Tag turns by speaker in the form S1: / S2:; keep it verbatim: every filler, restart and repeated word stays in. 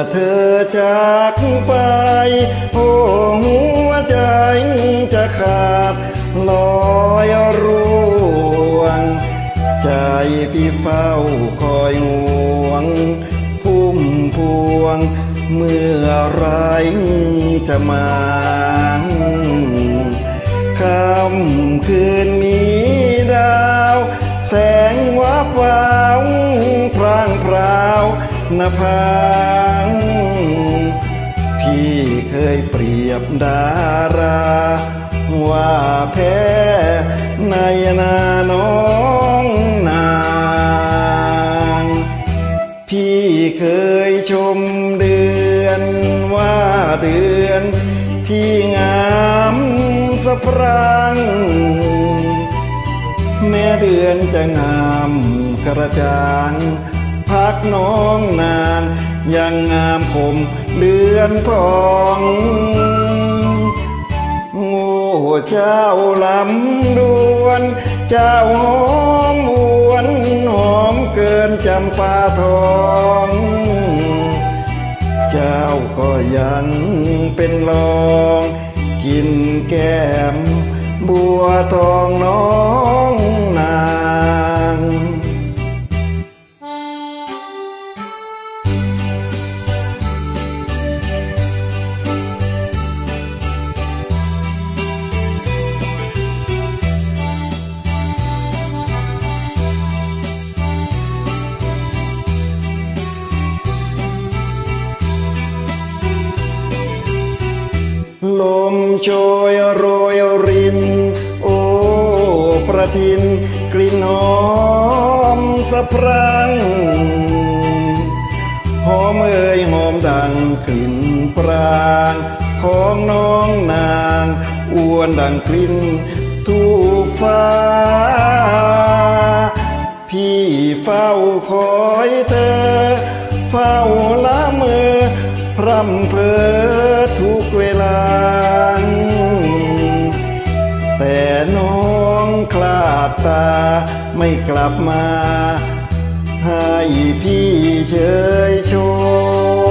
S1: เธอจากไปโอ้หัวใจจะขาดลอยร่วงใจพี่เฝ้าคอยห่วงพุ่มพวงเมื่อไรจะมาค่ำคืนมีดาวแสงวับวาวพรางพราวนภาพี่เคยเปรียบดาราว่าแพ้ในนาน้องนางพี่เคยชมเดือนว่าเดือนที่งามสะพรั่งแม้เดือนจะงามกระจ่างพักน้องนานยังงามคมเดือนพองโง่เจ้าลำดวนเจ้าหอมหวนหอมเกินจำปาทองเจ้าก็ยังเป็นรองกินแก้มบัวทองน้องนางลมโชยโรยรินโอ้ประทินกลิ่นหอมสะพรั่งหอมเอ่ยหอมดังกลิ่นปรางของน้องนางอ้วนดังกลิ่นทูฟ้าพี่เฝ้าคอยเธอเฝ้าละเมอพร่ำเพ้อทุกเวลาแต่น้องคลาดตาไม่กลับมาให้พี่เฉยชม